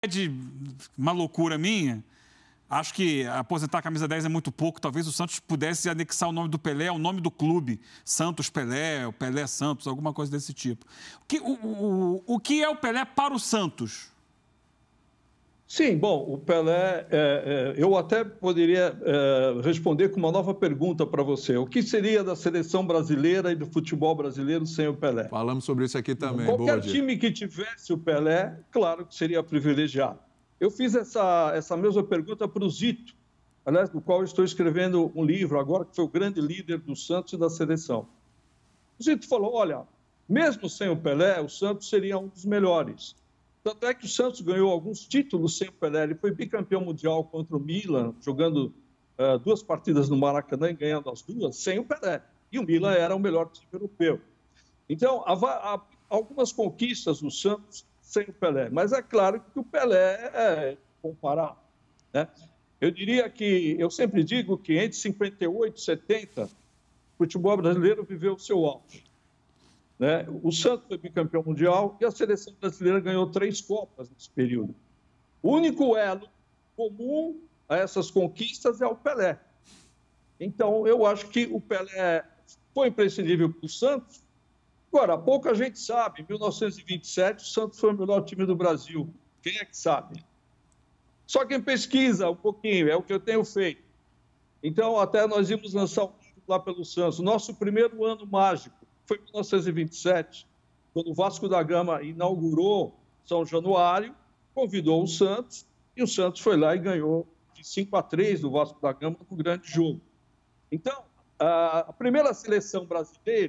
de uma loucura minha, acho que aposentar a camisa 10 é muito pouco. Talvez o Santos pudesse anexar o nome do Pelé ao nome do clube. Santos Pelé, o Pelé Santos, alguma coisa desse tipo. O que é o Pelé para o Santos? Sim, bom, o Pelé, eu até poderia responder com uma nova pergunta para você. O que seria da seleção brasileira e do futebol brasileiro sem o Pelé? Falamos sobre isso aqui também. Qualquer time que tivesse o Pelé, claro que seria privilegiado. Eu fiz essa mesma pergunta para o Zito, aliás, do qual estou escrevendo um livro agora, que foi o grande líder do Santos e da seleção. O Zito falou, olha, mesmo sem o Pelé, o Santos seria um dos melhores. Tanto é que o Santos ganhou alguns títulos sem o Pelé. Ele foi bicampeão mundial contra o Milan, jogando 2 partidas no Maracanã e ganhando as 2, sem o Pelé. E o Milan era o melhor time europeu. Então, há algumas conquistas do Santos sem o Pelé. Mas é claro que o Pelé é comparável, né? Eu sempre digo que entre 58 e 70, o futebol brasileiro viveu o seu auge. Né? O Santos foi bicampeão mundial e a seleção brasileira ganhou 3 Copas nesse período. O único elo comum a essas conquistas é o Pelé. Então, eu acho que o Pelé foi imprescindível para o Santos. Agora, pouca gente sabe, em 1927, o Santos foi o melhor time do Brasil. Quem é que sabe? Só quem pesquisa um pouquinho, é o que eu tenho feito. Então, até nós íamos lançar um livro lá pelo Santos. O nosso primeiro ano mágico foi em 1927, quando o Vasco da Gama inaugurou São Januário, convidou o Santos, e o Santos foi lá e ganhou de 5-3 do Vasco da Gama no grande jogo. Então, a primeira seleção brasileira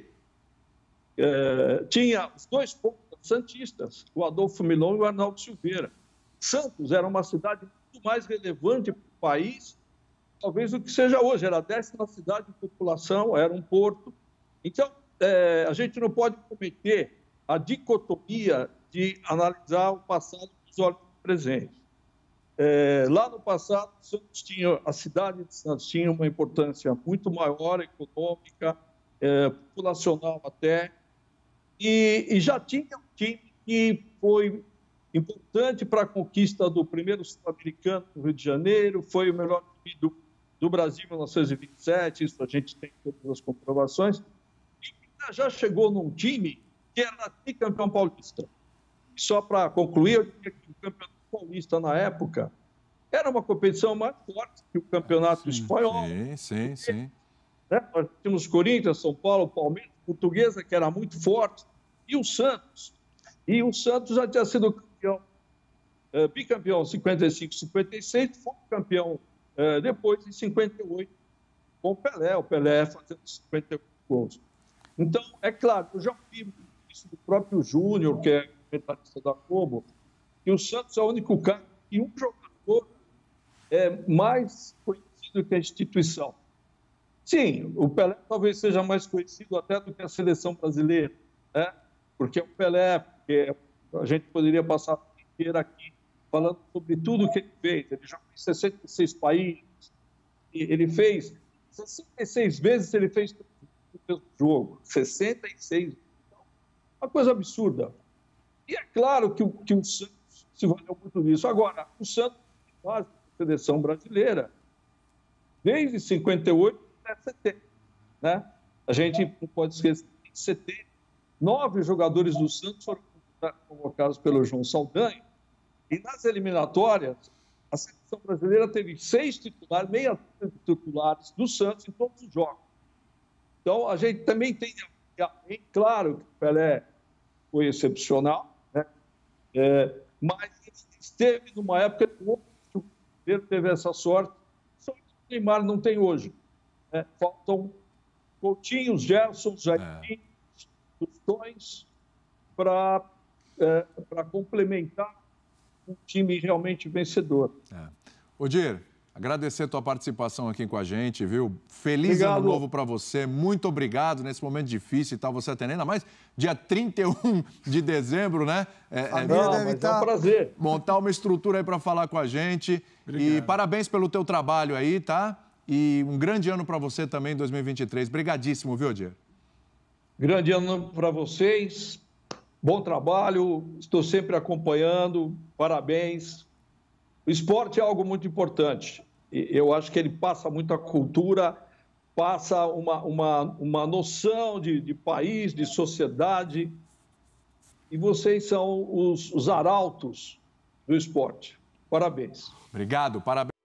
tinha os 2 pontos santistas, o Adolfo Milon e o Arnaldo Silveira. Santos era uma cidade muito mais relevante para o país, talvez do que seja hoje. Era a 10ª cidade de população, era um porto. Então, a gente não pode cometer a dicotomia de analisar o passado com os olhos presentes. Lá no passado, a cidade de Santos tinha uma importância muito maior, econômica, populacional até, e já tinha um time que foi importante para a conquista do primeiro Sul-Americano no Rio de Janeiro, foi o melhor time do Brasil em 1927, isso a gente tem todas as comprovações, e já chegou num time que era tricampeão paulista. Só para concluir, eu diria que o campeonato paulista na época era uma competição mais forte que o campeonato espanhol. Sim. Né? Nós tínhamos Corinthians, São Paulo, Palmeiras, Portuguesa, que era muito forte, e o Santos. E o Santos já tinha sido campeão, bicampeão em 55, 56, foi campeão depois em 58 com o Pelé fazendo 58 gols. Então, é claro, eu já ouvi isso do próprio Júnior, que é comentarista da Globo, que o Santos é o único cara que um jogador é mais conhecido que a instituição. Sim, o Pelé talvez seja mais conhecido até do que a seleção brasileira, né? Porque o Pelé, a gente poderia passar a vida inteira aqui falando sobre tudo o que ele fez. Ele jogou em 66 países, ele fez 66 vezes, ele fez o mesmo jogo, 66. Uma coisa absurda. E é claro que o Santos se valeu muito disso. Agora, o Santos faz a seleção brasileira desde 58 até 70. Né? A gente não pode esquecer que em 70, 9 jogadores do Santos foram convocados pelo João Saldanha, e nas eliminatórias, a seleção brasileira teve 6 titulares, meia dúzia de titulares do Santos em todos os jogos. Então, a gente também tem, claro que o Pelé foi excepcional, né? Mas ele esteve numa época que o brasileiro teve essa sorte, só que o Neymar não tem hoje. Né? Faltam Coutinho, Gerson, Jairzinho, Tostões para complementar um time realmente vencedor. Odir, agradecer a tua participação aqui com a gente, viu? Feliz ano novo para você, muito obrigado nesse momento difícil e tal, você atendendo, ainda mais dia 31 de dezembro, né? Mas é um prazer. Montar uma estrutura aí para falar com a gente. Obrigado. E parabéns pelo teu trabalho aí, tá? E um grande ano para você também em 2023. Obrigadíssimo, viu, Odir? Grande ano para vocês. Bom trabalho, estou sempre acompanhando, parabéns. O esporte é algo muito importante. Eu acho que ele passa muita cultura, passa uma noção de país, de sociedade. E vocês são os arautos do esporte. Parabéns. Obrigado, parabéns.